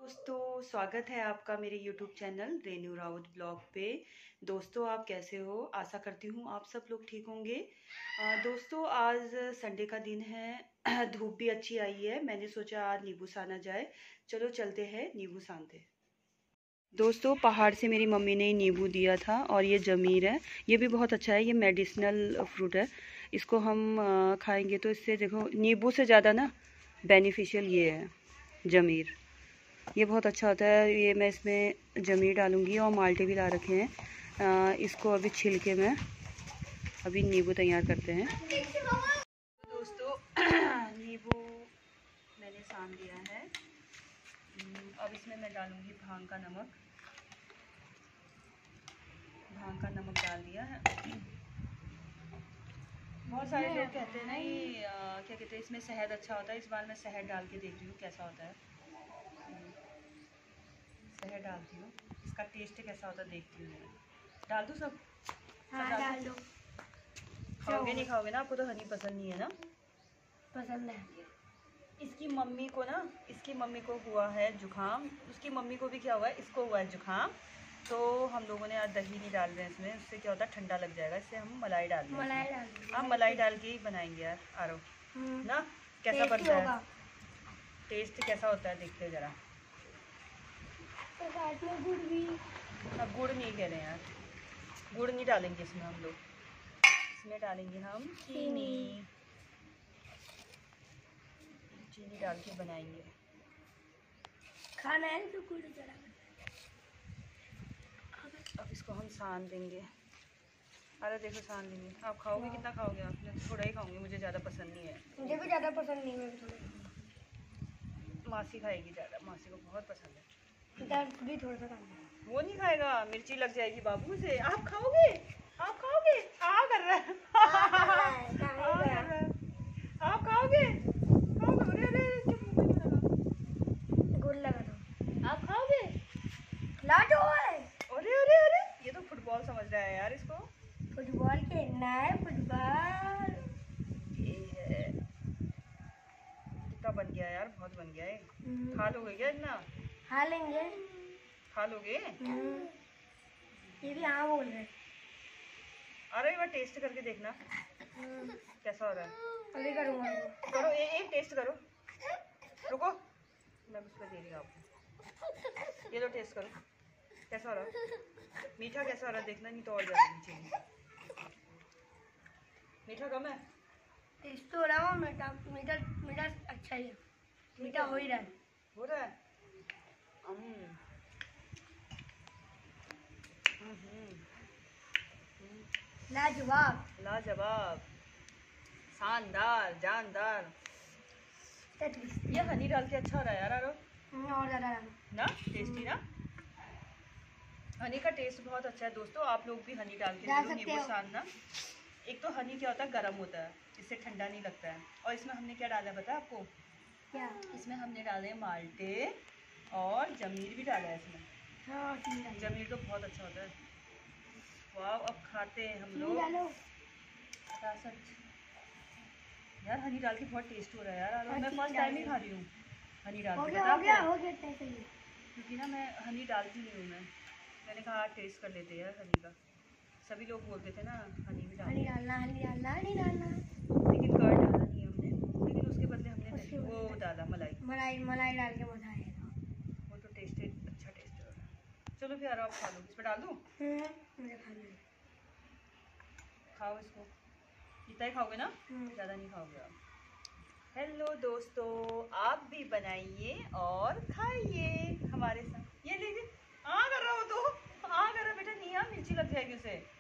दोस्तों, स्वागत है आपका मेरे YouTube channel Renu Raut blog पे। दोस्तों, आप कैसे हो? आशा करती हूँ आप सब लोग ठीक होंगे। दोस्तों, आज संडे का दिन है। धूप भी अच्छी आई है। मैंने सोचा आज नींबू साना जाए। चलो चलते हैं नींबू सानते। दोस्तों, पहाड़ से मेरी मम्मी ने नींबू दिया था और ये जमीर है। ये भी बहुत अच्छा है। ये मेडिसिनल फ्रूट है। इसको हम खाएंगे तो इससे देखो नींबू से ज़्यादा ना बेनिफिशियल ये है जमीर। ये बहुत अच्छा होता है। ये मैं इसमें जमीर डालूंगी और माल्टे भी ला रखे हैं। इसको अभी छिल के मैं अभी नींबू तैयार करते हैं। दोस्तों, नींबू मैंने सान दिया है। अब इसमें मैं डालूंगी भांग का नमक। भांग का नमक डाल दिया है। बहुत सारे लोग कहते हैं ना ये क्या कहते हैं, इसमें शहद अच्छा होता है। इस बार मैं शहद डाल के देख रही हूँ कैसा होता है। शहद डालती हूँ, इसका टेस्ट कैसा होता है देखती हूँ। डाल दूँ सब? हाँ, डाल दो। खाओगे नहीं खाओगे ना? आपको तो हनी पसंद नहीं है ना? पसंद है। इसकी मम्मी को हुआ है जुखाम। उसकी मम्मी को भी क्या हुआ है, इसको हुआ है जुखाम। तो हम लोगों ने आज दही नहीं डाल रहे हैं इसमें। उससे क्या होता है, ठंडा लग जाएगा। इससे हम मलाई डाल रहे हैं। हम मलाई डाल के ही बनाएंगे यार आरो ना। कैसा बनता है, टेस्ट कैसा होता है देखते जरा। गुड़ भी। गुड़ नहीं कह रहे हैं यार, गुड़ नहीं डालेंगे इसमें हम लोग। इसमें डालेंगे हम चीनी डाल के बनाएंगे। खाना है तो गुड़ जरा। अब इसको हम सान देंगे। अरे देखो सान देंगे। आप खाओगे कितना खाओगे? आप? मैं थोड़ा ही खाऊंगी, मुझे ज़्यादा पसंद नहीं है। मुझे भी ज़्यादा पसंद नहीं है। थोड़ा मासी खाएगी ज़्यादा, मासी को बहुत पसंद है। भी थोड़ा सा खाना। वो नहीं खाएगा, मिर्ची लग जाएगी बाबू से। आप खाओगे? आप खाओगे? कर रहा है। आप खाओगे? गुड़ लगा दो। आप खाओगे? ला दो। अरे अरे अरे, ये तो फुटबॉल समझ रहा है यार इसको। फुटबॉल खेलना है, फुटबॉल। ये है, कितना बन गया यार, बहुत बन गया है। खा लोगे क्या इतना? खा लेंगे। खा लोगे? ये भी हाँ बोल रहे। अरे एक बार टेस्ट करके देखना कैसा हो रहा है। अभी करूँगा। करो, एक टेस्ट करो। रुको, मैं उसको दे रही हूँ आपको। ये लो, टेस्ट करो कैसा हो रहा है। मीठा कैसा हो रहा है देखना, नहीं तो और ज़्यादा नीचे। मीठा कम है? टेस्ट तो हो रहा है। मीठा मीठा मीठा अच्छा ही है। मीठा हो ही रहा है। हो रहा है। लाजवाब। लाजवाब, शानदार, जानदार। ये हनी डाल के अच्छा हो रहा है यार आरो। और ज़्यादा ना टेस्टी ना। हनी का टेस्ट बहुत अच्छा है दोस्तों। आप लोग भी हनी डाल के जरूर नींबू सानना। एक तो हनी क्या होता है, गर्म होता है, इससे ठंडा नहीं लगता है। और इसमें हमने क्या डाला है पता है आपको? क्या? इसमें हमने डाले माल्टे और जमीर भी डाला है इसमें। हाँ, जमीर तो बहुत अच्छा होता है। वाह, अब खाते हैं हम लोग। यार हनी डाल के बहुत टेस्ट हो रहा है यार। मैं फर्स्ट टाइम ही खा रही हूँ हनी डाल के। हो गया क्योंकि ना मैं हनी डालती नहीं हूँ। मैंने कहा टेस्ट कर लेते यार हनी का। सभी लोग बोलते थे ना हनी भी डालना। लेकिन कर्ड डाला नहीं हमने। लेकिन उसके बदले हमने वो डाला मलाई डाल के मजा आएगा। वो तो टेस्ट अच्छा टेस्ट हो रहा है। चलो फिर आप खा लो। इसमें डाल दूँ? मुझे खाना है। खाओ इसको, इतना ही खाओगे ना, ज़्यादा नहीं खाओगे आप। हेलो दोस्तों, आप भी बनाइए और खाइए हमारे साथ। ये लीजिए। हाँ कर रहा हो तो हाँ कर रहा बेटा। नहीं, हाँ मिर्ची लग जाएगी उसे।